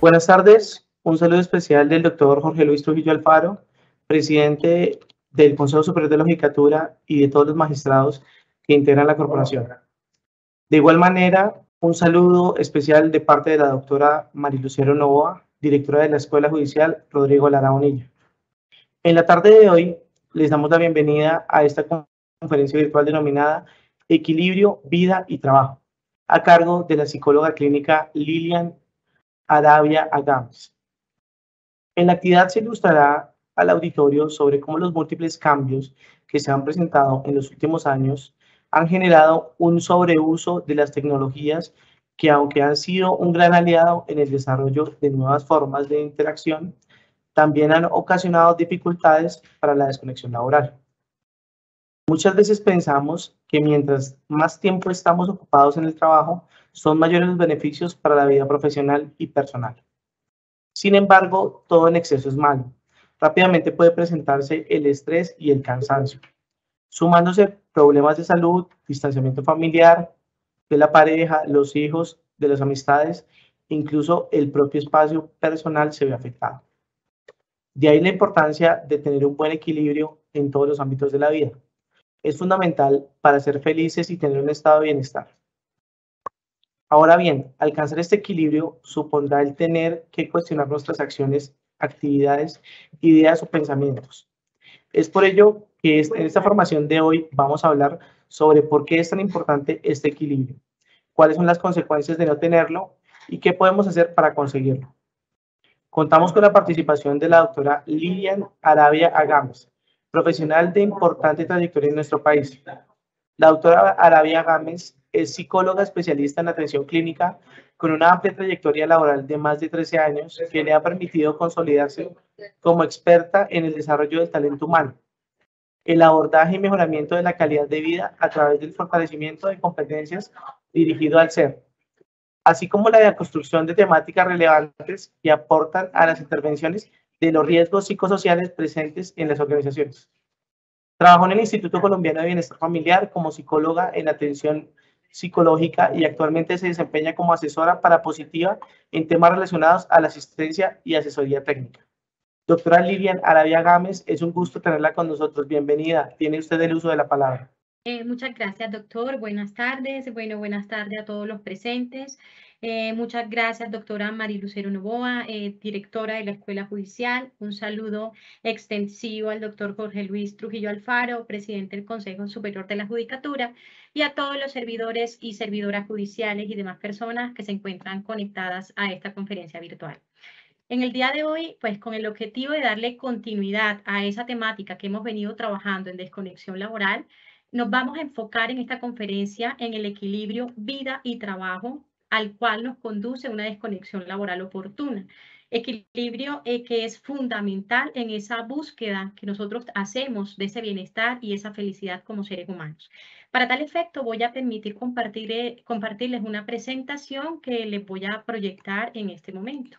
Buenas tardes, un saludo especial del doctor Jorge Luis Trujillo Alfaro, presidente del Consejo Superior de la Judicatura y de todos los magistrados que integran la corporación. De igual manera, un saludo especial de parte de la doctora Marilucero Novoa, directora de la Escuela Judicial Rodrigo Lara Bonilla. En la tarde de hoy, les damos la bienvenida a esta conferencia virtual denominada Equilibrio, Vida y Trabajo, a cargo de la psicóloga clínica Lilian Arabia Agames. En la actividad se ilustrará al auditorio sobre cómo los múltiples cambios que se han presentado en los últimos años han generado un sobreuso de las tecnologías que, aunque han sido un gran aliado en el desarrollo de nuevas formas de interacción, también han ocasionado dificultades para la desconexión laboral. Muchas veces pensamos que mientras más tiempo estamos ocupados en el trabajo, son mayores los beneficios para la vida profesional y personal. Sin embargo, todo en exceso es malo. Rápidamente puede presentarse el estrés y el cansancio, sumándose problemas de salud, distanciamiento familiar, de la pareja, los hijos, de las amistades, incluso el propio espacio personal se ve afectado. De ahí la importancia de tener un buen equilibrio en todos los ámbitos de la vida. Es fundamental para ser felices y tener un estado de bienestar. Ahora bien, alcanzar este equilibrio supondrá el tener que cuestionar nuestras acciones, actividades, ideas o pensamientos. Es por ello que en esta formación de hoy vamos a hablar sobre por qué es tan importante este equilibrio, cuáles son las consecuencias de no tenerlo y qué podemos hacer para conseguirlo. Contamos con la participación de la doctora Lilian Arabia Agames, profesional de importante trayectoria en nuestro país. La doctora Arabia Agames es psicóloga especialista en atención clínica con una amplia trayectoria laboral de más de 13 años que le ha permitido consolidarse como experta en el desarrollo del talento humano, el abordaje y mejoramiento de la calidad de vida a través del fortalecimiento de competencias dirigido al ser, así como la construcción de temáticas relevantes que aportan a las intervenciones de los riesgos psicosociales presentes en las organizaciones. Trabajó en el Instituto Colombiano de Bienestar Familiar como psicóloga en atención psicológica y actualmente se desempeña como asesora para Positiva en temas relacionados a la asistencia y asesoría técnica. Doctora Lilian Arabia Agames, es un gusto tenerla con nosotros. Bienvenida. Tiene usted el uso de la palabra. Muchas gracias, doctor. Buenas tardes. Bueno, buenas tardes a todos los presentes. Muchas gracias, doctora Marilucero Novoa, directora de la Escuela Judicial. Un saludo extensivo al doctor Jorge Luis Trujillo Alfaro, presidente del Consejo Superior de la Judicatura, y a todos los servidores y servidoras judiciales y demás personas que se encuentran conectadas a esta conferencia virtual. En el día de hoy, pues con el objetivo de darle continuidad a esa temática que hemos venido trabajando en desconexión laboral, nos vamos a enfocar en esta conferencia en el equilibrio vida y trabajo, al cual nos conduce una desconexión laboral oportuna. Equilibrio que es fundamental en esa búsqueda que nosotros hacemos de ese bienestar y esa felicidad como seres humanos. Para tal efecto, voy a permitir compartirles una presentación que les voy a proyectar en este momento.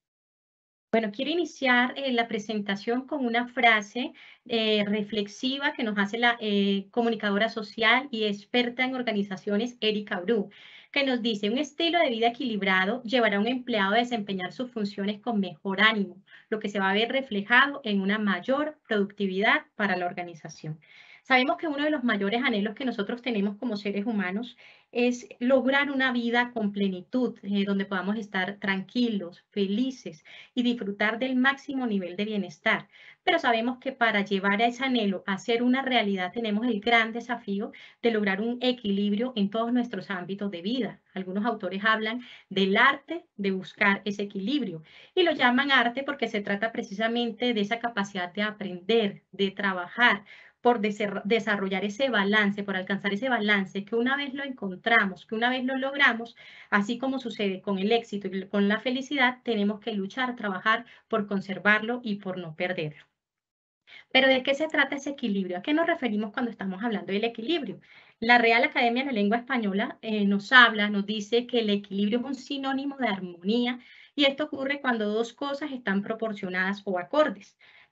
Bueno, quiero iniciar la presentación con una frase reflexiva que nos hace la comunicadora social y experta en organizaciones, Erika Bru, que nos dice: un estilo de vida equilibrado llevará a un empleado a desempeñar sus funciones con mejor ánimo, lo que se va a ver reflejado en una mayor productividad para la organización. Sabemos que uno de los mayores anhelos que nosotros tenemos como seres humanos es lograr una vida con plenitud, donde podamos estar tranquilos, felices y disfrutar del máximo nivel de bienestar. Pero sabemos que para llevar a ese anhelo a ser una realidad tenemos el gran desafío de lograr un equilibrio en todos nuestros ámbitos de vida. Algunos autores hablan del arte de buscar ese equilibrio y lo llaman arte porque se trata precisamente de esa capacidad de aprender, de trabajar, por desarrollar ese balance, por alcanzar ese balance, que una vez lo encontramos, que una vez lo logramos, así como sucede con el éxito y con la felicidad, tenemos que luchar, trabajar por conservarlo y por no perderlo. Pero ¿de qué se trata ese equilibrio? ¿A qué nos referimos cuando estamos hablando del equilibrio? La Real Academia de la Lengua Española nos dice que el equilibrio es un sinónimo de armonía y esto ocurre cuando dos cosas están proporcionadas o acordes.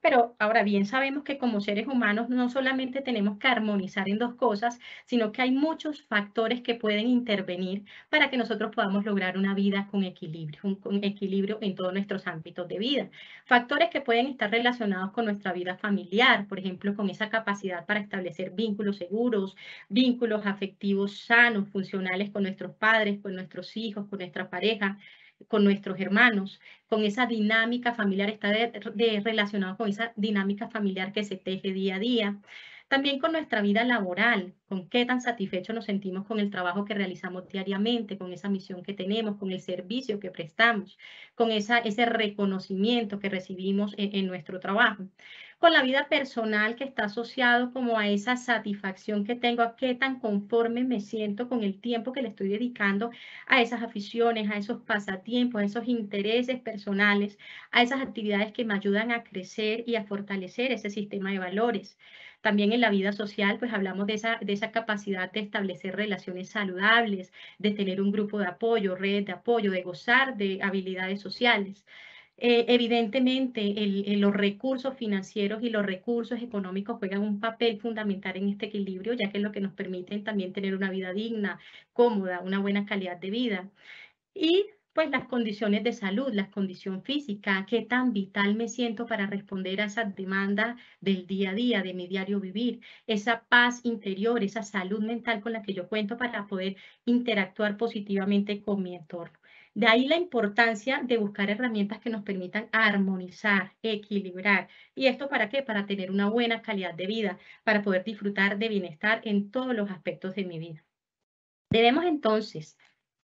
Pero ahora bien, sabemos que como seres humanos no solamente tenemos que armonizar en dos cosas, sino que hay muchos factores que pueden intervenir para que nosotros podamos lograr una vida con equilibrio en todos nuestros ámbitos de vida. Factores que pueden estar relacionados con nuestra vida familiar, por ejemplo, con esa capacidad para establecer vínculos seguros, vínculos afectivos sanos, funcionales con nuestros padres, con nuestros hijos, con nuestra pareja, con nuestros hermanos, con esa dinámica familiar, está relacionado con esa dinámica familiar que se teje día a día. También con nuestra vida laboral, con qué tan satisfechos nos sentimos con el trabajo que realizamos diariamente, con esa misión que tenemos, con el servicio que prestamos, con ese reconocimiento que recibimos en nuestro trabajo. Con la vida personal que está asociado como a esa satisfacción que tengo, a qué tan conforme me siento con el tiempo que le estoy dedicando a esas aficiones, a esos pasatiempos, a esos intereses personales, a esas actividades que me ayudan a crecer y a fortalecer ese sistema de valores. También en la vida social, pues hablamos de esa capacidad de establecer relaciones saludables, de tener un grupo de apoyo, red de apoyo, de gozar de habilidades sociales. Evidentemente, los recursos financieros y los recursos económicos juegan un papel fundamental en este equilibrio, ya que es lo que nos permiten también tener una vida digna, cómoda, una buena calidad de vida. Y pues las condiciones de salud, la condición física, qué tan vital me siento para responder a esas demandas del día a día, de mi diario vivir, esa paz interior, esa salud mental con la que yo cuento para poder interactuar positivamente con mi entorno. De ahí la importancia de buscar herramientas que nos permitan armonizar, equilibrar. ¿Y esto para qué? Para tener una buena calidad de vida, para poder disfrutar de bienestar en todos los aspectos de mi vida. Debemos entonces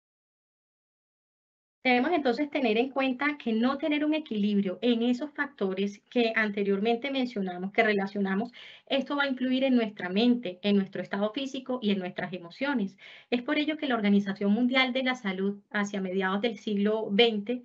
Debemos entonces tener en cuenta que no tener un equilibrio en esos factores que anteriormente mencionamos, que relacionamos, esto va a influir en nuestra mente, en nuestro estado físico y en nuestras emociones. Es por ello que la Organización Mundial de la Salud, hacia mediados del siglo XX,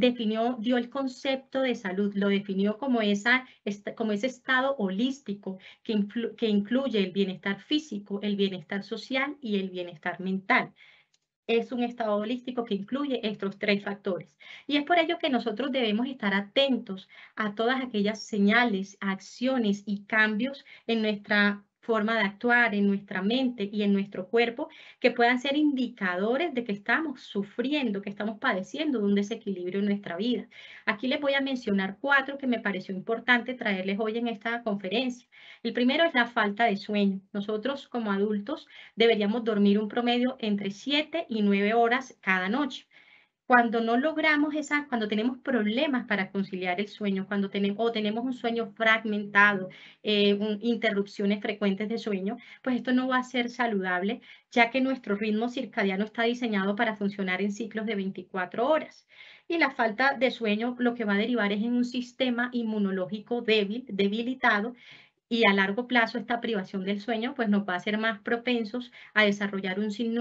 dio el concepto de salud, lo definió como, como ese estado holístico que incluye el bienestar físico, el bienestar social y el bienestar mental. Es un estado holístico que incluye estos tres factores. Y es por ello que nosotros debemos estar atentos a todas aquellas señales, acciones y cambios en nuestra forma de actuar, en nuestra mente y en nuestro cuerpo, que puedan ser indicadores de que estamos sufriendo, que estamos padeciendo de un desequilibrio en nuestra vida. Aquí les voy a mencionar cuatro que me pareció importante traerles hoy en esta conferencia. El primero es la falta de sueño. Nosotros como adultos deberíamos dormir un promedio entre 7 y 9 horas cada noche. Cuando no logramos cuando tenemos problemas para conciliar el sueño, o tenemos un sueño fragmentado, interrupciones frecuentes de sueño, pues esto no va a ser saludable, ya que nuestro ritmo circadiano está diseñado para funcionar en ciclos de 24 horas. Y la falta de sueño lo que va a derivar es en un sistema inmunológico debilitado, y a largo plazo esta privación del sueño pues nos va a hacer más propensos a desarrollar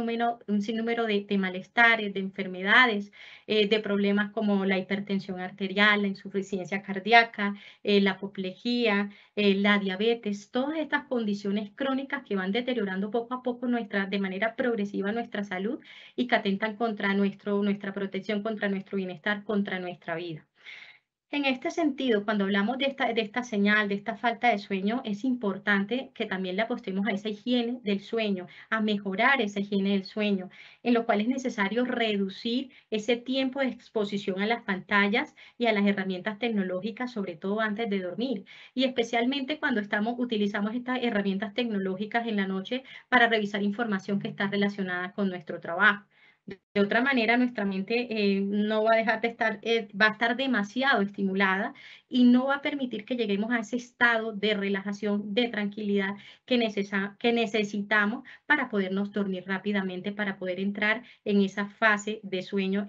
un sinnúmero de malestares, de enfermedades, de problemas como la hipertensión arterial, la insuficiencia cardíaca, la apoplejía, la diabetes, todas estas condiciones crónicas que van deteriorando poco a poco de manera progresiva nuestra salud y que atentan contra nuestra protección, contra nuestro bienestar, contra nuestra vida. En este sentido, cuando hablamos de esta señal, de esta falta de sueño, es importante que también le apostemos a esa higiene del sueño, a mejorar esa higiene del sueño, en lo cual es necesario reducir ese tiempo de exposición a las pantallas y a las herramientas tecnológicas, sobre todo antes de dormir, y especialmente cuando utilizamos estas herramientas tecnológicas en la noche para revisar información que está relacionada con nuestro trabajo. De otra manera, nuestra mente no va a dejar de estar, va a estar demasiado estimulada y no va a permitir que lleguemos a ese estado de relajación, de tranquilidad que necesitamos para podernos dormir rápidamente, para poder entrar en esa fase de sueño,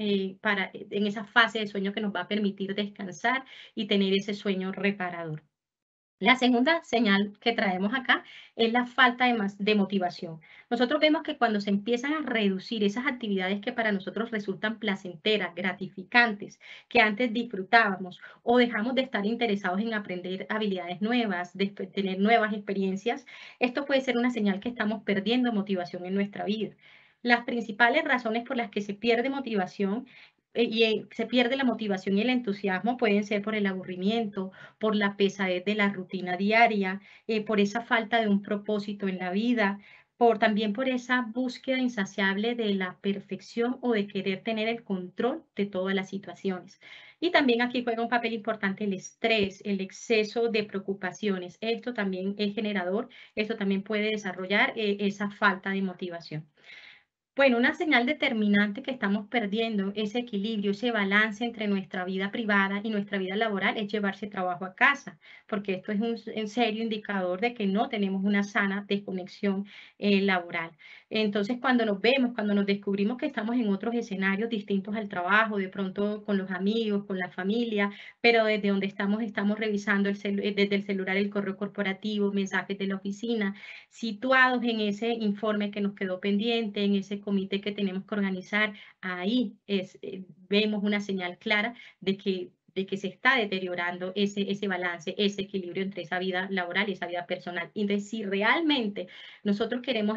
en esa fase de sueño que nos va a permitir descansar y tener ese sueño reparador. La segunda señal que traemos acá es la falta de motivación. Nosotros vemos que cuando se empiezan a reducir esas actividades que para nosotros resultan placenteras, gratificantes, que antes disfrutábamos, o dejamos de estar interesados en aprender habilidades nuevas, de tener nuevas experiencias, esto puede ser una señal que estamos perdiendo motivación en nuestra vida. Las principales razones por las que se pierde motivación se pierde la motivación y el entusiasmo, pueden ser por el aburrimiento, por la pesadez de la rutina diaria, por esa falta de un propósito en la vida, también por esa búsqueda insaciable de la perfección o de querer tener el control de todas las situaciones. Y también aquí juega un papel importante el estrés, el exceso de preocupaciones. Esto también es generador, esto también puede desarrollar esa falta de motivación. Bueno, una señal determinante que estamos perdiendo ese equilibrio, ese balance entre nuestra vida privada y nuestra vida laboral es llevarse trabajo a casa, porque esto es un serio indicador de que no tenemos una sana desconexión laboral. Entonces, cuando nos vemos, cuando nos descubrimos que estamos en otros escenarios distintos al trabajo, de pronto con los amigos, con la familia, pero desde donde estamos revisando desde el celular el correo corporativo, mensajes de la oficina, situados en ese informe que nos quedó pendiente, en ese comité que tenemos que organizar, ahí vemos una señal clara de que se está deteriorando ese balance, ese equilibrio entre esa vida laboral y esa vida personal. Entonces, si realmente nosotros queremos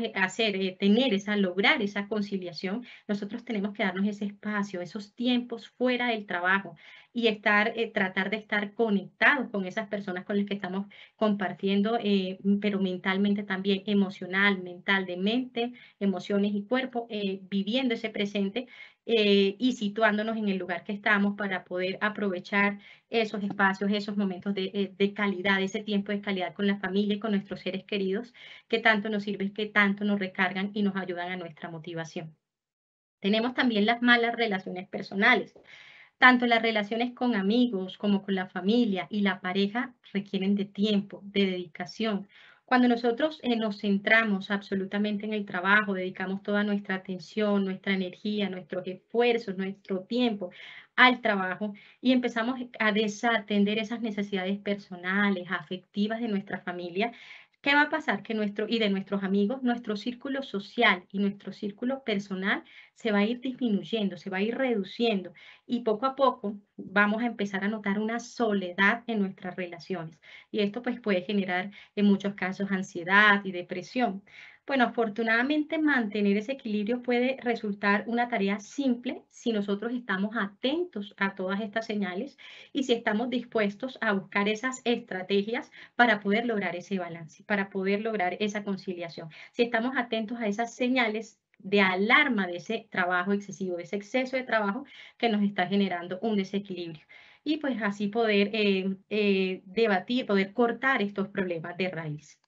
lograr esa conciliación, nosotros tenemos que darnos ese espacio, esos tiempos fuera del trabajo y tratar de estar conectados con esas personas con las que estamos compartiendo, pero mentalmente también, emocional, mental, de mente, emociones y cuerpo, viviendo ese presente y situándonos en el lugar que estamos para poder aprovechar esos espacios, esos momentos de calidad, ese tiempo de calidad con la familia y con nuestros seres queridos, que tanto nos sirven, que tanto nos recargan y nos ayudan a nuestra motivación. Tenemos también las malas relaciones personales. Tanto las relaciones con amigos como con la familia y la pareja requieren de tiempo, de dedicación. Cuando nosotros nos centramos absolutamente en el trabajo, dedicamos toda nuestra atención, nuestra energía, nuestros esfuerzos, nuestro tiempo al trabajo y empezamos a desatender esas necesidades personales, afectivas de nuestra familia, ¿qué va a pasar? Y de nuestros amigos, nuestro círculo social y nuestro círculo personal se va a ir disminuyendo, se va a ir reduciendo y poco a poco vamos a empezar a notar una soledad en nuestras relaciones. Y esto pues puede generar en muchos casos ansiedad y depresión. Bueno, afortunadamente mantener ese equilibrio puede resultar una tarea simple si nosotros estamos atentos a todas estas señales y si estamos dispuestos a buscar esas estrategias para poder lograr ese balance, para poder lograr esa conciliación. Si estamos atentos a esas señales de alarma de ese trabajo excesivo, de ese exceso de trabajo que nos está generando un desequilibrio. Y pues así poder debatir, poder cortar estos problemas de raíz.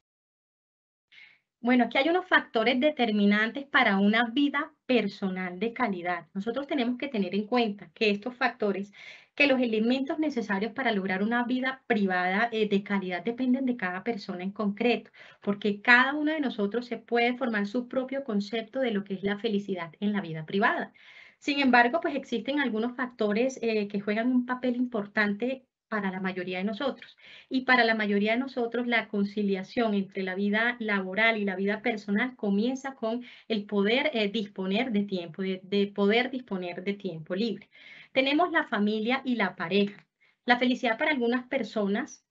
Bueno, aquí hay unos factores determinantes para una vida personal de calidad. Nosotros tenemos que tener en cuenta que estos factores, que los elementos necesarios para lograr una vida privada de calidad dependen de cada persona en concreto, porque cada uno de nosotros se puede formar su propio concepto de lo que es la felicidad en la vida privada. Sin embargo, pues existen algunos factores que juegan un papel importante para la mayoría de nosotros. Y para la mayoría de nosotros, la conciliación entre la vida laboral y la vida personal comienza con el poder disponer de tiempo, de poder disponer de tiempo libre. Tenemos la familia y la pareja. La felicidad para algunas personas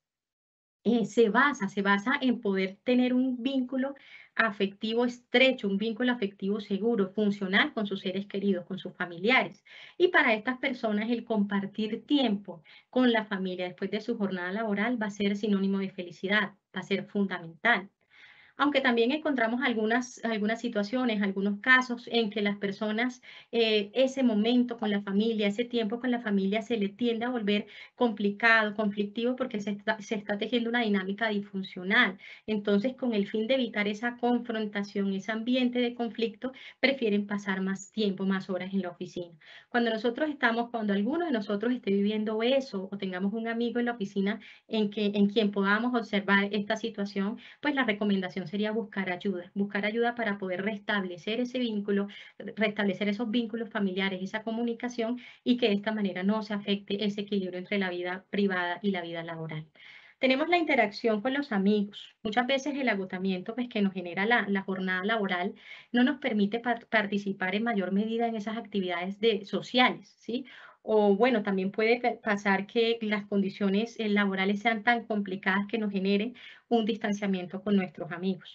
se basa en poder tener un vínculo afectivo estrecho, un vínculo afectivo seguro, funcional con sus seres queridos, con sus familiares. Y para estas personas el compartir tiempo con la familia después de su jornada laboral va a ser sinónimo de felicidad, va a ser fundamental. Aunque también encontramos algunas situaciones, algunos casos en que las personas, ese momento con la familia, ese tiempo con la familia se le tiende a volver complicado, conflictivo, porque se está tejiendo una dinámica disfuncional. Entonces, con el fin de evitar esa confrontación, ese ambiente de conflicto, prefieren pasar más tiempo, más horas en la oficina. Cuando alguno de nosotros esté viviendo eso o tengamos un amigo en la oficina en quien podamos observar esta situación, pues la recomendación sería buscar ayuda para poder restablecer ese vínculo, restablecer esos vínculos familiares, esa comunicación y que de esta manera no se afecte ese equilibrio entre la vida privada y la vida laboral. Tenemos la interacción con los amigos. Muchas veces el agotamiento pues, que nos genera la jornada laboral no nos permite participar en mayor medida en esas actividades sociales, ¿sí? O bueno, también puede pasar que las condiciones laborales sean tan complicadas que nos generen un distanciamiento con nuestros amigos.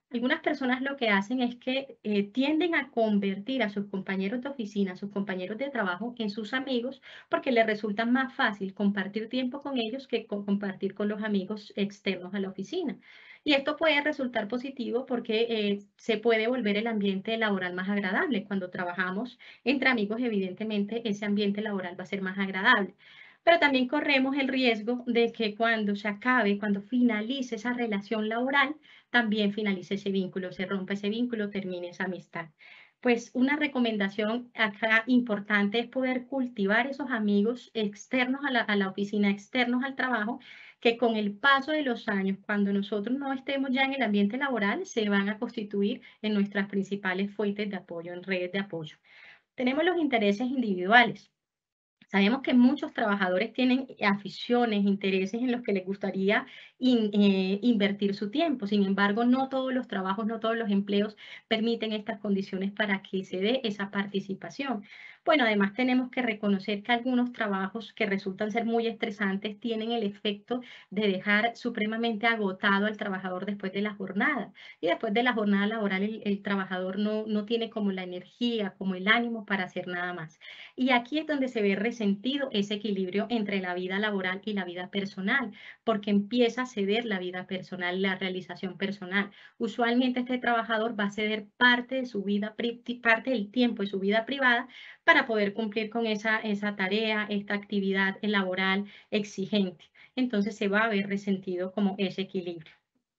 Algunas personas lo que hacen es que tienden a convertir a sus compañeros de oficina, a sus compañeros de trabajo en sus amigos, porque les resulta más fácil compartir tiempo con ellos que compartir con los amigos externos a la oficina. Y esto puede resultar positivo porque se puede volver el ambiente laboral más agradable. Cuando trabajamos entre amigos, evidentemente ese ambiente laboral va a ser más agradable. Pero también corremos el riesgo de que cuando se acabe, cuando finalice esa relación laboral, también finalice ese vínculo, se rompa ese vínculo, termine esa amistad. Pues una recomendación acá importante es poder cultivar esos amigos externos a la oficina, externos al trabajo, que con el paso de los años, cuando nosotros no estemos ya en el ambiente laboral, se van a constituir en nuestras principales fuentes de apoyo, en redes de apoyo. Tenemos los intereses individuales. Sabemos que muchos trabajadores tienen aficiones, intereses en los que les gustaría invertir su tiempo. Sin embargo, no todos los trabajos, no todos los empleos permiten estas condiciones para que se dé esa participación. Bueno, además tenemos que reconocer que algunos trabajos que resultan ser muy estresantes tienen el efecto de dejar supremamente agotado al trabajador después de la jornada. Y después de la jornada laboral, el trabajador no tiene como la energía, como el ánimo para hacer nada más. Y aquí es donde se ve resentido ese equilibrio entre la vida laboral y la vida personal, porque empieza a ceder la vida personal, la realización personal. Usualmente este trabajador va a ceder parte de su vida, parte del tiempo de su vida privada para poder cumplir con esa tarea, esta actividad laboral exigente. Entonces se va a ver resentido como ese equilibrio.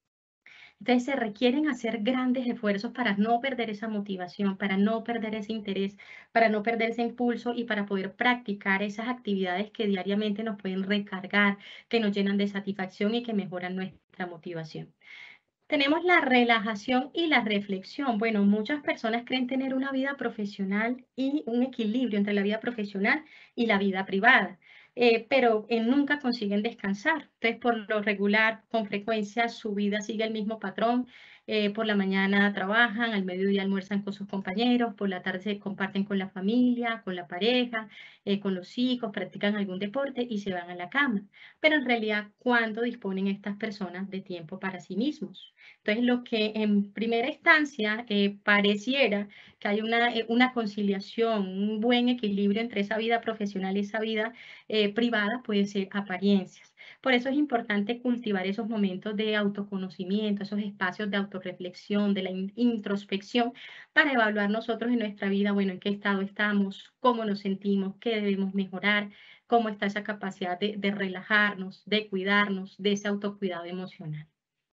Entonces se requieren hacer grandes esfuerzos para no perder esa motivación, para no perder ese interés, para no perder ese impulso y para poder practicar esas actividades que diariamente nos pueden recargar, que nos llenan de satisfacción y que mejoran nuestra motivación. Tenemos la relajación y la reflexión. Bueno, muchas personas creen tener una vida profesional y un equilibrio entre la vida profesional y la vida privada, pero nunca consiguen descansar. Entonces, por lo regular, con frecuencia, su vida sigue el mismo patrón. Por la mañana trabajan, al mediodía almuerzan con sus compañeros, por la tarde se comparten con la familia, con la pareja, con los hijos, practican algún deporte y se van a la cama. Pero en realidad, ¿cuándo disponen estas personas de tiempo para sí mismos? Entonces, lo que en primera instancia pareciera que hay una conciliación, un buen equilibrio entre esa vida profesional y esa vida privada puede ser apariencias. Por eso es importante cultivar esos momentos de autoconocimiento, esos espacios de autorreflexión, de la introspección, para evaluar nosotros en nuestra vida, bueno, en qué estado estamos, cómo nos sentimos, qué debemos mejorar, cómo está esa capacidad de relajarnos, de cuidarnos, de ese autocuidado emocional.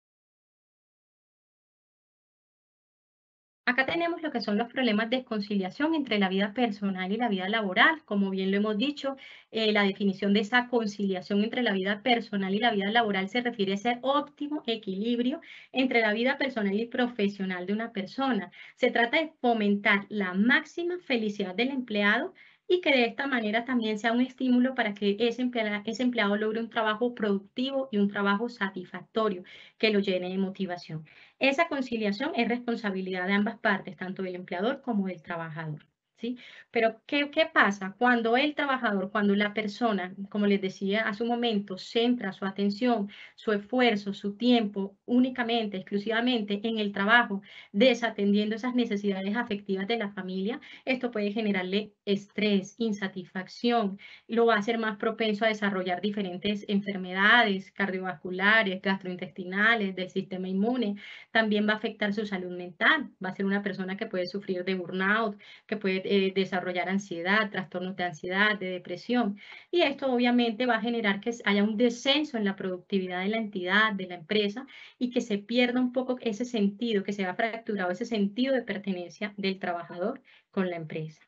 Acá tenemos lo que son los problemas de conciliación entre la vida personal y la vida laboral. Como bien lo hemos dicho, la definición de esa conciliación entre la vida personal y la vida laboral se refiere a ese óptimo equilibrio entre la vida personal y profesional de una persona. Se trata de fomentar la máxima felicidad del empleado y que de esta manera también sea un estímulo para que ese empleado logre un trabajo productivo y un trabajo satisfactorio que lo llene de motivación. Esa conciliación es responsabilidad de ambas partes, tanto del empleador como del trabajador, ¿sí? Pero, ¿qué pasa? Cuando el trabajador, cuando la persona, como les decía hace un momento, centra su atención, su esfuerzo, su tiempo únicamente, exclusivamente en el trabajo, desatendiendo esas necesidades afectivas de la familia, esto puede generarle estrés, insatisfacción, lo va a hacer más propenso a desarrollar diferentes enfermedades cardiovasculares, gastrointestinales, del sistema inmune. También va a afectar su salud mental. Va a ser una persona que puede sufrir de burnout, que puede desarrollar ansiedad, trastornos de ansiedad, de depresión. Y esto obviamente va a generar que haya un descenso en la productividad de la entidad, de la empresa, y que se pierda un poco ese sentido, que se ha fracturado ese sentido de pertenencia del trabajador con la empresa.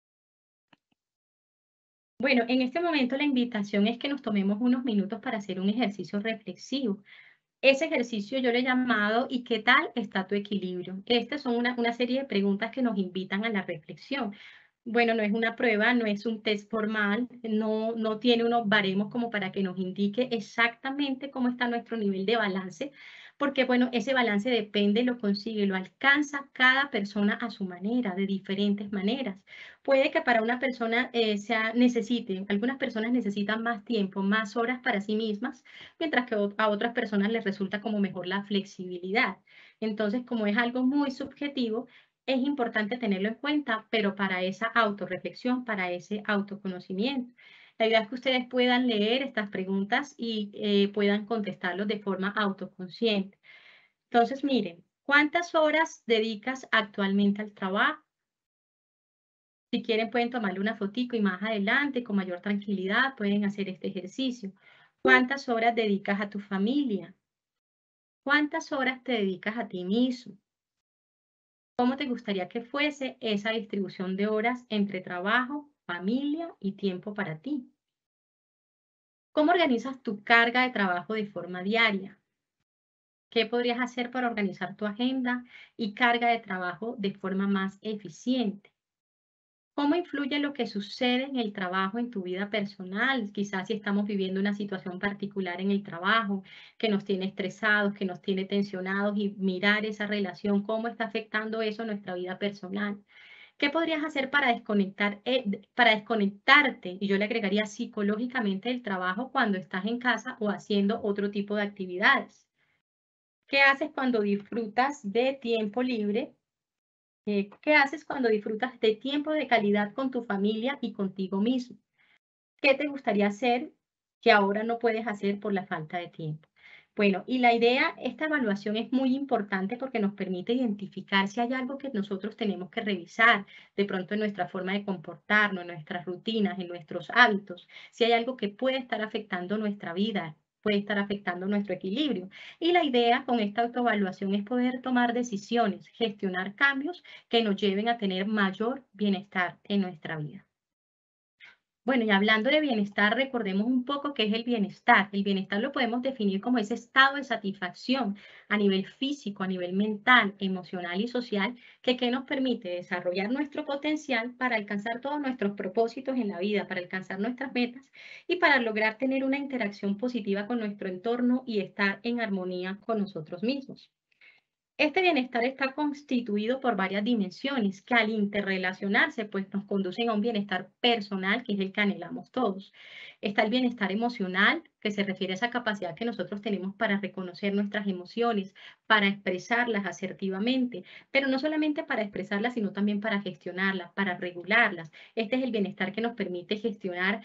Bueno, en este momento la invitación es que nos tomemos unos minutos para hacer un ejercicio reflexivo. Ese ejercicio yo le he llamado ¿y qué tal está tu equilibrio? Estas son una serie de preguntas que nos invitan a la reflexión. Bueno, no es una prueba, no es un test formal, no tiene unos baremos como para que nos indique exactamente cómo está nuestro nivel de balance, porque bueno, ese balance depende, lo consigue, lo alcanza cada persona a su manera, de diferentes maneras. Puede que para una persona algunas personas necesitan más tiempo, más horas para sí mismas, mientras que a otras personas les resulta como mejor la flexibilidad. Entonces, como es algo muy subjetivo, es importante tenerlo en cuenta, pero para esa autorreflexión, para ese autoconocimiento. La idea es que ustedes puedan leer estas preguntas y puedan contestarlos de forma autoconsciente. Entonces, miren, ¿cuántas horas dedicas actualmente al trabajo? Si quieren, pueden tomarle una fotico y más adelante, con mayor tranquilidad, pueden hacer este ejercicio. ¿Cuántas horas dedicas a tu familia? ¿Cuántas horas te dedicas a ti mismo? ¿Cómo te gustaría que fuese esa distribución de horas entre trabajo, familia y tiempo para ti? ¿Cómo organizas tu carga de trabajo de forma diaria? ¿Qué podrías hacer para organizar tu agenda y carga de trabajo de forma más eficiente? ¿Cómo influye lo que sucede en el trabajo en tu vida personal? Quizás si estamos viviendo una situación particular en el trabajo que nos tiene estresados, que nos tiene tensionados y mirar esa relación, cómo está afectando eso a nuestra vida personal. ¿Qué podrías hacer para desconectarte? Y yo le agregaría psicológicamente del trabajo cuando estás en casa o haciendo otro tipo de actividades. ¿Qué haces cuando disfrutas de tiempo libre? ¿Qué haces cuando disfrutas de tiempo de calidad con tu familia y contigo mismo? ¿Qué te gustaría hacer que ahora no puedes hacer por la falta de tiempo? Bueno, y la idea, esta evaluación es muy importante porque nos permite identificar si hay algo que nosotros tenemos que revisar, de pronto en nuestra forma de comportarnos, en nuestras rutinas, en nuestros hábitos, si hay algo que puede estar afectando nuestra vida, puede estar afectando nuestro equilibrio. Y la idea con esta autoevaluación es poder tomar decisiones, gestionar cambios que nos lleven a tener mayor bienestar en nuestra vida. Bueno, y hablando de bienestar, recordemos un poco qué es el bienestar. El bienestar lo podemos definir como ese estado de satisfacción a nivel físico, a nivel mental, emocional y social, que nos permite desarrollar nuestro potencial para alcanzar todos nuestros propósitos en la vida, para alcanzar nuestras metas y para lograr tener una interacción positiva con nuestro entorno y estar en armonía con nosotros mismos. Este bienestar está constituido por varias dimensiones que al interrelacionarse pues nos conducen a un bienestar personal que es el que anhelamos todos. Está el bienestar emocional que se refiere a esa capacidad que nosotros tenemos para reconocer nuestras emociones, para expresarlas asertivamente, pero no solamente para expresarlas, sino también para gestionarlas, para regularlas. Este es el bienestar que nos permite gestionar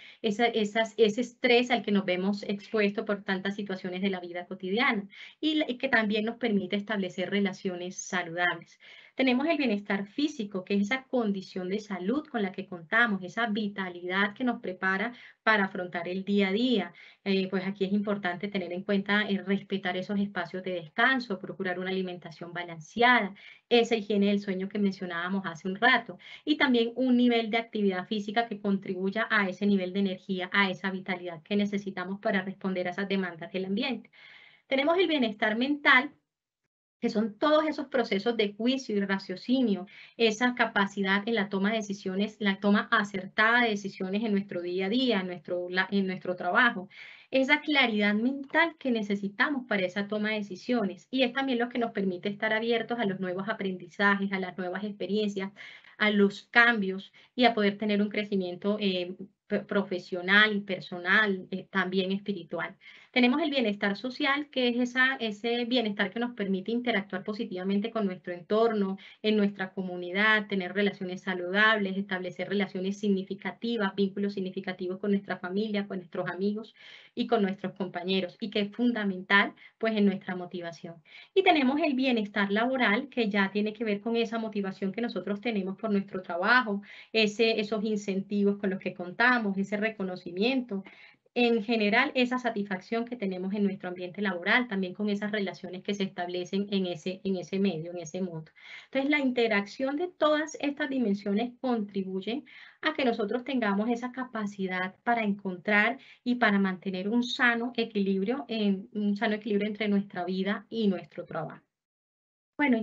ese estrés al que nos vemos expuestos por tantas situaciones de la vida cotidiana y que también nos permite establecer relaciones saludables. Tenemos el bienestar físico, que es esa condición de salud con la que contamos, esa vitalidad que nos prepara para afrontar el día a día. Pues aquí es importante tener en cuenta respetar esos espacios de descanso, procurar una alimentación balanceada, esa higiene del sueño que mencionábamos hace un rato, y también un nivel de actividad física que contribuya a ese nivel de energía, a esa vitalidad que necesitamos para responder a esas demandas del ambiente. Tenemos el bienestar mental, que son todos esos procesos de juicio y raciocinio, esa capacidad en la toma de decisiones, la toma acertada de decisiones en nuestro día a día, en nuestro trabajo, esa claridad mental que necesitamos para esa toma de decisiones. Y es también lo que nos permite estar abiertos a los nuevos aprendizajes, a las nuevas experiencias, a los cambios y a poder tener un crecimiento profesional y personal, también espiritual. Tenemos el bienestar social, que es ese bienestar que nos permite interactuar positivamente con nuestro entorno, en nuestra comunidad, tener relaciones saludables, establecer relaciones significativas, vínculos significativos con nuestra familia, con nuestros amigos y con nuestros compañeros, y que es fundamental pues en nuestra motivación. Y tenemos el bienestar laboral, que ya tiene que ver con esa motivación que nosotros tenemos por nuestro trabajo, esos incentivos con los que contamos, ese reconocimiento, en general esa satisfacción que tenemos en nuestro ambiente laboral, también con esas relaciones que se establecen en ese medio, en ese mundo. Entonces, la interacción de todas estas dimensiones contribuye a que nosotros tengamos esa capacidad para encontrar y para mantener un sano equilibrio entre nuestra vida y nuestro trabajo. Bueno,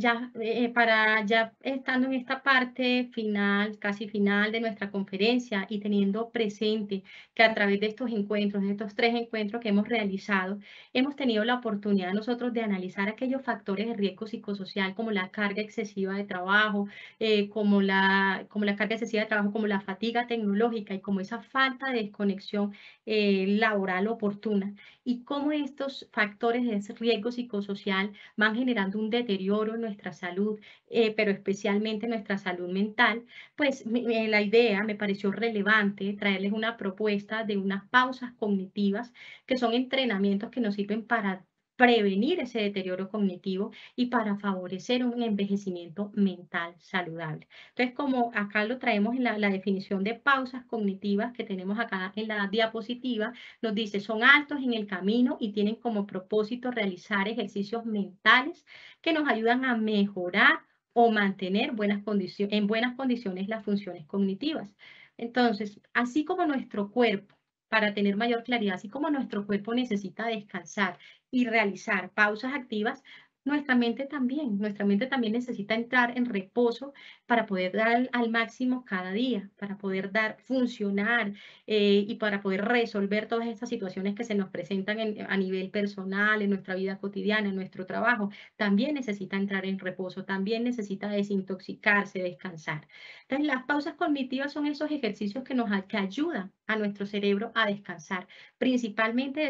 ya estando en esta parte final, casi final de nuestra conferencia y teniendo presente que a través de estos encuentros, de estos 3 encuentros que hemos realizado, hemos tenido la oportunidad nosotros de analizar aquellos factores de riesgo psicosocial como la carga excesiva de trabajo, como la carga excesiva de trabajo, como la fatiga tecnológica y como esa falta de desconexión laboral oportuna, y cómo estos factores de riesgo psicosocial van generando un deterioro en nuestra salud, pero especialmente en nuestra salud mental. Pues la idea me pareció relevante traerles una propuesta de unas pausas cognitivas, que son entrenamientos que nos sirven para prevenir ese deterioro cognitivo y para favorecer un envejecimiento mental saludable. Entonces, como acá lo traemos en la definición de pausas cognitivas que tenemos acá en la diapositiva, nos dice, son altos en el camino y tienen como propósito realizar ejercicios mentales que nos ayudan a mejorar o mantener en buenas condiciones las funciones cognitivas. Entonces, así como nuestro cuerpo, para tener mayor claridad, así como nuestro cuerpo necesita descansar y realizar pausas activas, nuestra mente también necesita entrar en reposo para poder dar al máximo cada día, para poder funcionar y para poder resolver todas estas situaciones que se nos presentan a nivel personal, en nuestra vida cotidiana, en nuestro trabajo. También necesita entrar en reposo, también necesita desintoxicarse, descansar. Entonces, las pausas cognitivas son esos ejercicios que ayudan a nuestro cerebro a descansar, principalmente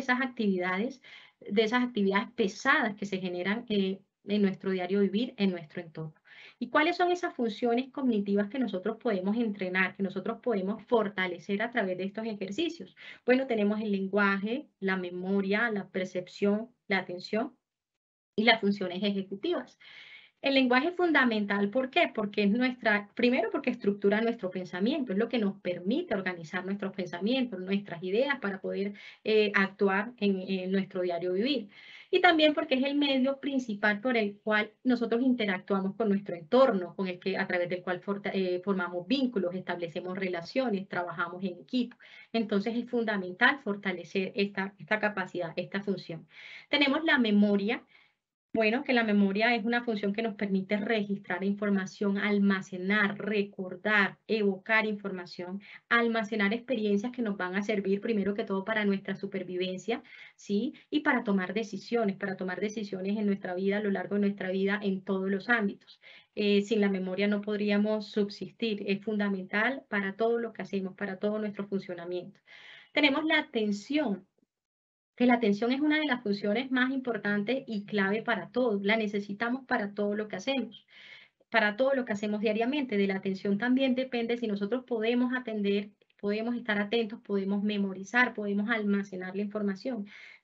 de esas actividades pesadas que se generan en nuestro diario vivir, en nuestro entorno. ¿Y cuáles son esas funciones cognitivas que nosotros podemos entrenar, que nosotros podemos fortalecer a través de estos ejercicios? Bueno, tenemos el lenguaje, la memoria, la percepción, la atención y las funciones ejecutivas. El lenguaje es fundamental, ¿por qué? Porque primero porque estructura nuestro pensamiento, es lo que nos permite organizar nuestros pensamientos, nuestras ideas para poder actuar en nuestro diario vivir. Y también porque es el medio principal por el cual nosotros interactuamos con nuestro entorno, a través del cual formamos vínculos, establecemos relaciones, trabajamos en equipo. Entonces es fundamental fortalecer esta capacidad, esta función. Tenemos la memoria. Bueno, que la memoria es una función que nos permite registrar información, almacenar, recordar, evocar información, almacenar experiencias que nos van a servir primero que todo para nuestra supervivencia, ¿sí? Y para tomar decisiones en nuestra vida, a lo largo de nuestra vida, en todos los ámbitos. Sin la memoria no podríamos subsistir, es fundamental para todo lo que hacemos, para todo nuestro funcionamiento. Tenemos la atención, que la atención es una de las funciones más importantes y clave para todo. La necesitamos para todo lo que hacemos, para todo lo que hacemos diariamente. De la atención también depende si nosotros podemos atender, podemos estar atentos, podemos memorizar, podemos almacenar la información.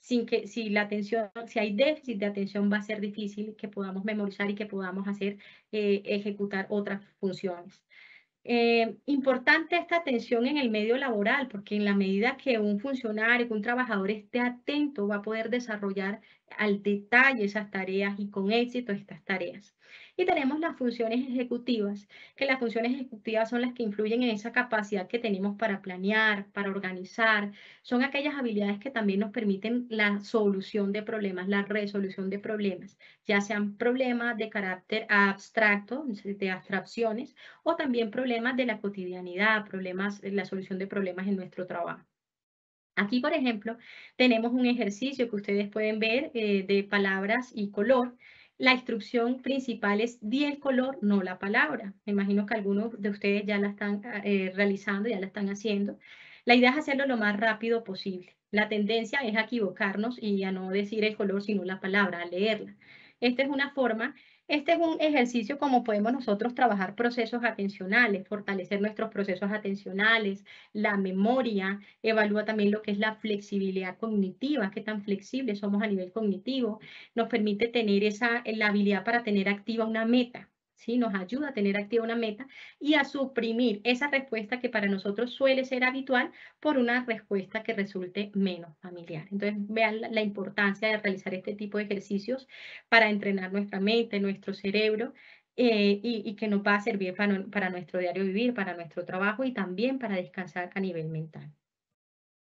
Si hay déficit de atención, va a ser difícil que podamos memorizar y que podamos ejecutar otras funciones. Importante esta atención en el medio laboral, porque en la medida que un funcionario, que un trabajador esté atento, va a poder desarrollar al detalle esas tareas y con éxito estas tareas. Y tenemos las funciones ejecutivas, que las funciones ejecutivas son las que influyen en esa capacidad que tenemos para planear, para organizar. Son aquellas habilidades que también nos permiten la solución de problemas, la resolución de problemas, ya sean problemas de carácter abstracto, de abstracciones, o también problemas de la cotidianidad, la solución de problemas en nuestro trabajo. Aquí, por ejemplo, tenemos un ejercicio que ustedes pueden ver de palabras y color. La instrucción principal es di el color, no la palabra. Me imagino que algunos de ustedes ya la están realizando, ya la están haciendo. La idea es hacerlo lo más rápido posible. La tendencia es a equivocarnos y a no decir el color, sino la palabra, a leerla. Esta es una forma Este es un ejercicio como podemos nosotros trabajar procesos atencionales, fortalecer nuestros procesos atencionales, la memoria, evalúa también lo que es la flexibilidad cognitiva, qué tan flexibles somos a nivel cognitivo, nos permite tener la habilidad para tener activa una meta, ¿sí? Nos ayuda a tener activa una meta y a suprimir esa respuesta que para nosotros suele ser habitual por una respuesta que resulte menos familiar. Entonces, vean la importancia de realizar este tipo de ejercicios para entrenar nuestra mente, nuestro cerebro, y que nos va a servir para nuestro diario vivir, para nuestro trabajo y también para descansar a nivel mental.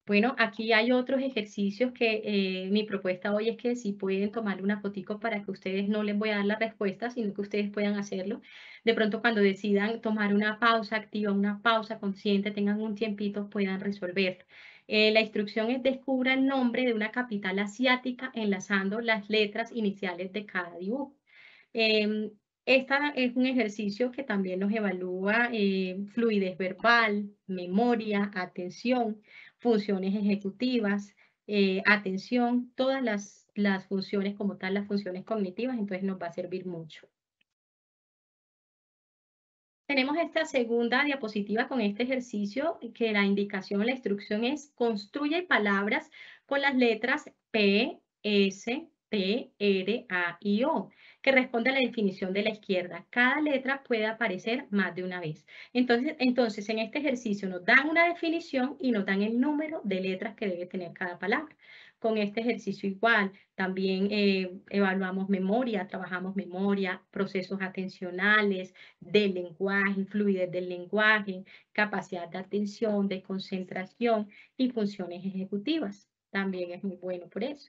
Bueno, aquí hay otros ejercicios que mi propuesta hoy es que si pueden tomar una fotico para que ustedes no les voy a dar la respuesta, sino que ustedes puedan hacerlo. De pronto cuando decidan tomar una pausa activa, una pausa consciente, tengan un tiempito, puedan resolverlo. La instrucción es descubra el nombre de una capital asiática enlazando las letras iniciales de cada dibujo. Em, Esta es un ejercicio que también nos evalúa fluidez verbal, memoria, atención, funciones ejecutivas, atención, todas las funciones como tal, las funciones cognitivas, entonces nos va a servir mucho. Tenemos esta segunda diapositiva con este ejercicio que la indicación, la instrucción es construye palabras con las letras P, S, T, R, A y O, que responde a la definición de la izquierda. Cada letra puede aparecer más de una vez. Entonces, en este ejercicio nos dan una definición y nos dan el número de letras que debe tener cada palabra. Con este ejercicio igual, también evaluamos memoria, trabajamos memoria, procesos atencionales, del lenguaje, fluidez del lenguaje, capacidad de atención, de concentración y funciones ejecutivas. También es muy bueno por eso.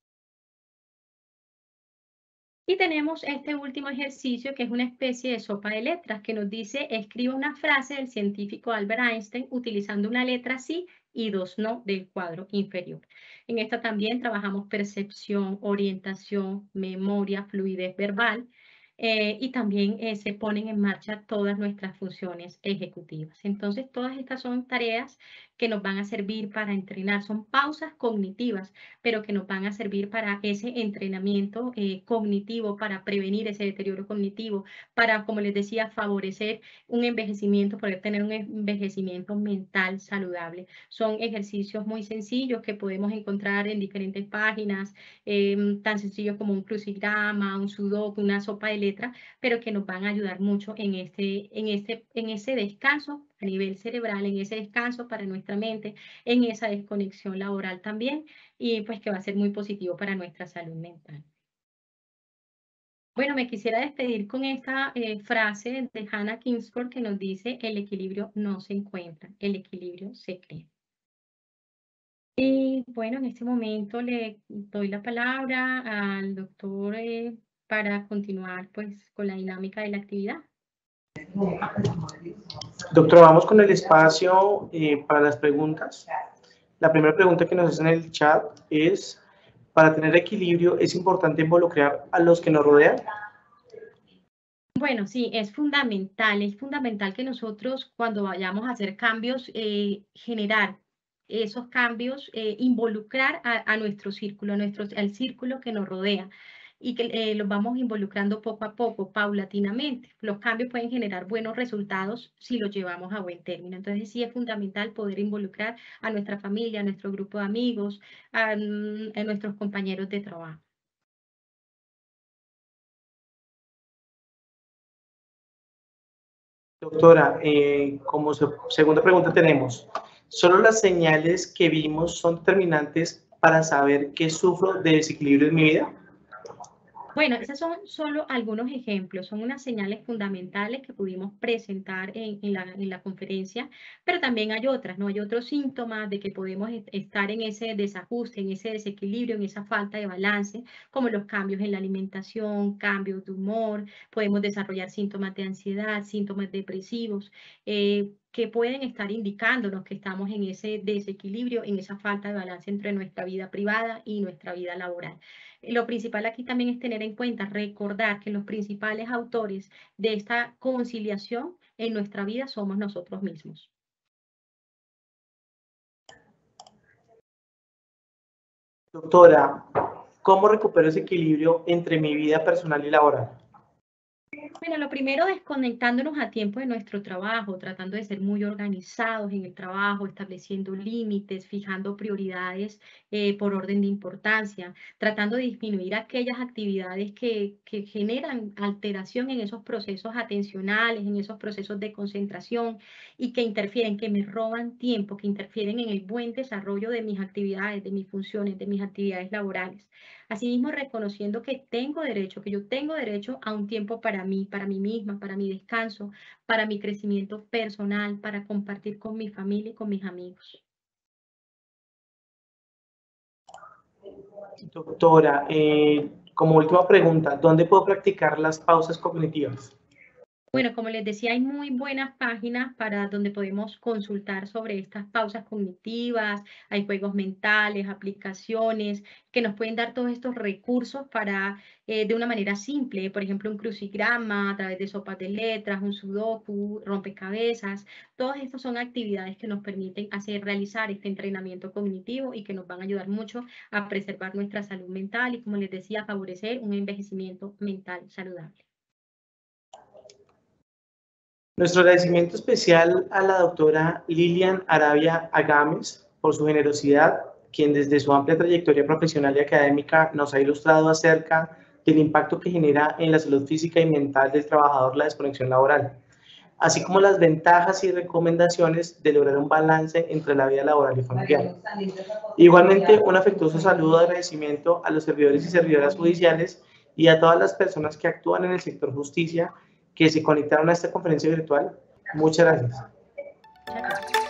Y tenemos este último ejercicio que es una especie de sopa de letras que nos dice escriba una frase del científico Albert Einstein utilizando una letra sí y dos no del cuadro inferior. En esta también trabajamos percepción, orientación, memoria, fluidez verbal y también se ponen en marcha todas nuestras funciones ejecutivas. Entonces, todas estas son tareas que nos van a servir para entrenar, son pausas cognitivas pero que nos van a servir para ese entrenamiento cognitivo, para prevenir ese deterioro cognitivo, para, como les decía, favorecer un envejecimiento, poder tener un envejecimiento mental saludable. Son ejercicios muy sencillos que podemos encontrar en diferentes páginas, tan sencillos como un crucigrama, un sudoku, una sopa de letras, pero que nos van a ayudar mucho en ese descanso a nivel cerebral, en ese descanso para nuestra mente, en esa desconexión laboral también y pues que va a ser muy positivo para nuestra salud mental. Bueno, me quisiera despedir con esta frase de Hannah Kingsford que nos dice, el equilibrio no se encuentra, el equilibrio se crea. Y bueno, en este momento le doy la palabra al doctor para continuar pues con la dinámica de la actividad. Doctora, vamos con el espacio para las preguntas. La primera pregunta que nos hacen en el chat es, para tener equilibrio, ¿es importante involucrar a los que nos rodean? Bueno, sí, es fundamental que nosotros cuando vayamos a hacer cambios, generar esos cambios, involucrar a nuestro círculo, al círculo que nos rodea y que los vamos involucrando poco a poco, paulatinamente. Los cambios pueden generar buenos resultados si los llevamos a buen término. Entonces sí es fundamental poder involucrar a nuestra familia, a nuestro grupo de amigos, a nuestros compañeros de trabajo. Doctora, como segunda pregunta tenemos, ¿solo las señales que vimos son determinantes para saber que sufro de desequilibrio en mi vida? Bueno, esos son solo algunos ejemplos, son unas señales fundamentales que pudimos presentar en la conferencia, pero también hay otras, ¿no? Hay otros síntomas de que podemos estar en ese desajuste, en ese desequilibrio, en esa falta de balance, como los cambios en la alimentación, cambios de humor, podemos desarrollar síntomas de ansiedad, síntomas depresivos, que pueden estar indicándonos que estamos en ese desequilibrio, en esa falta de balance entre nuestra vida privada y nuestra vida laboral. Lo principal aquí también es tener en cuenta, recordar que los principales autores de esta conciliación en nuestra vida somos nosotros mismos. Doctora, ¿cómo recupero ese equilibrio entre mi vida personal y laboral? Bueno, lo primero, desconectándonos a tiempo de nuestro trabajo, tratando de ser muy organizados en el trabajo, estableciendo límites, fijando prioridades por orden de importancia, tratando de disminuir aquellas actividades que generan alteración en esos procesos atencionales, en esos procesos de concentración y que interfieren, que me roban tiempo, que interfieren en el buen desarrollo de mis actividades, de mis funciones, de mis actividades laborales. Asimismo, reconociendo que tengo derecho, que yo tengo derecho a un tiempo para mí misma, para mi descanso, para mi crecimiento personal, para compartir con mi familia y con mis amigos. Doctora, como última pregunta, ¿dónde puedo practicar las pausas cognitivas? Bueno, como les decía, hay muy buenas páginas para donde podemos consultar sobre estas pausas cognitivas, hay juegos mentales, aplicaciones que nos pueden dar todos estos recursos para, de una manera simple, por ejemplo, un crucigrama a través de sopas de letras, un sudoku, rompecabezas. Todas estas son actividades que nos permiten realizar este entrenamiento cognitivo y que nos van a ayudar mucho a preservar nuestra salud mental y, como les decía, favorecer un envejecimiento mental saludable. Nuestro agradecimiento especial a la doctora Lilian Arabia Agames por su generosidad, quien desde su amplia trayectoria profesional y académica nos ha ilustrado acerca del impacto que genera en la salud física y mental del trabajador la desconexión laboral, así como las ventajas y recomendaciones de lograr un balance entre la vida laboral y familiar. Igualmente, un afectuoso saludo de agradecimiento a los servidores y servidoras judiciales y a todas las personas que actúan en el sector justicia que se conectaron a esta conferencia virtual. Muchas gracias.